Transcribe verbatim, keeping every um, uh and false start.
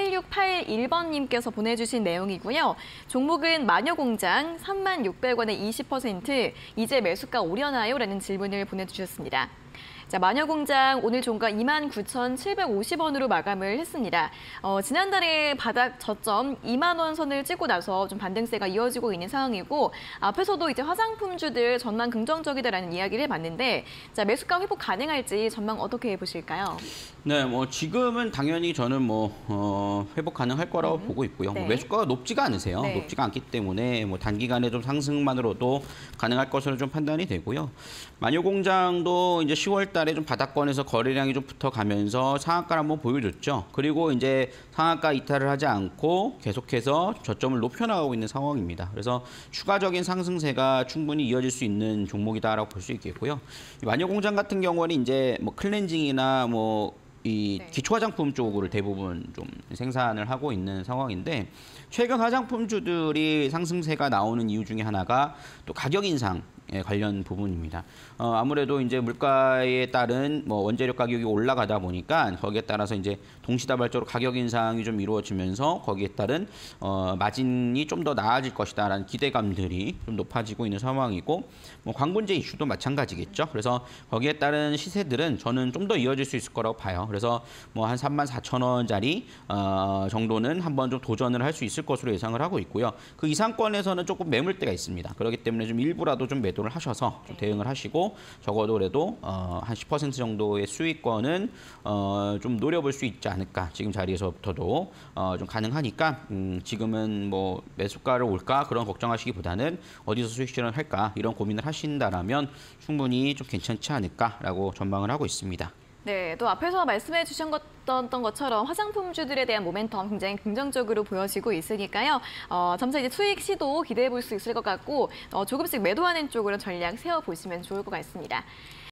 팔육팔일 번님께서 보내주신 내용이고요. 종목은 마녀공장 삼만 육백 원에 이십 퍼센트, 이제 매수가 오려나요? 라는 질문을 보내주셨습니다. 자, 마녀공장 오늘 종가 이만 구천칠백오십 원으로 마감을 했습니다. 어, 지난달에 바닥 저점 이만 원 선을 찍고 나서 좀 반등세가 이어지고 있는 상황이고, 앞에서도 이제 화장품주들 전망 긍정적이다라는 이야기를 해봤는데, 자, 매수가 회복 가능할지 전망 어떻게 보실까요? 네, 뭐 지금은 당연히 저는 뭐 어, 회복 가능할 거라고 음. 보고 있고요. 네. 뭐 매수가가 높지가 않으세요. 네. 높지가 않기 때문에 뭐 단기간에 좀 상승만으로도 가능할 것으로 좀 판단이 되고요. 마녀공장도 이제 시월 달에 좀 바닥권에서 거래량이 좀 붙어가면서 상한가를 한번 보여줬죠. 그리고 이제 상한가 이탈을 하지 않고 계속해서 저점을 높여나가고 있는 상황입니다. 그래서 추가적인 상승세가 충분히 이어질 수 있는 종목이다라고 볼 수 있겠고요. 마녀공장 같은 경우는 이제 뭐 클렌징이나 뭐 이 네. 기초 화장품 쪽을 대부분 좀 생산을 하고 있는 상황인데, 최근 화장품주들이 상승세가 나오는 이유 중에 하나가 또 가격 인상 관련 부분입니다. 어, 아무래도 이제 물가에 따른 뭐 원재료 가격이 올라가다 보니까 거기에 따라서 이제 동시다발적으로 가격 인상이 좀 이루어지면서 거기에 따른 어, 마진이 좀 더 나아질 것이다라는 기대감들이 좀 높아지고 있는 상황이고, 뭐 광분제 이슈도 마찬가지겠죠. 그래서 거기에 따른 시세들은 저는 좀 더 이어질 수 있을 거라고 봐요. 그래서 뭐 한 삼만 사천 원짜리 어, 정도는 한번 좀 도전을 할 수 있을 것으로 예상을 하고 있고요. 그 이상권에서는 조금 매물대가 있습니다. 그렇기 때문에 좀 일부라도 좀 매도를 하셔서 좀 대응을 하시고, 적어도 그래도 어, 한 십 퍼센트 정도의 수익권은 어, 좀 노려볼 수 있지 않을까. 지금 자리에서부터도 어, 좀 가능하니까 음, 지금은 뭐 매수가를 올까 그런 걱정하시기보다는 어디서 수익 실현할까 이런 고민을 하신다라면 충분히 좀 괜찮지 않을까라고 전망을 하고 있습니다. 네, 또 앞에서 말씀해 주셨던 것처럼 화장품주들에 대한 모멘텀 굉장히 긍정적으로 보여지고 있으니까요. 어, 점차 이제 수익 시도 기대해 볼 수 있을 것 같고, 어, 조금씩 매도하는 쪽으로 전략 세워보시면 좋을 것 같습니다.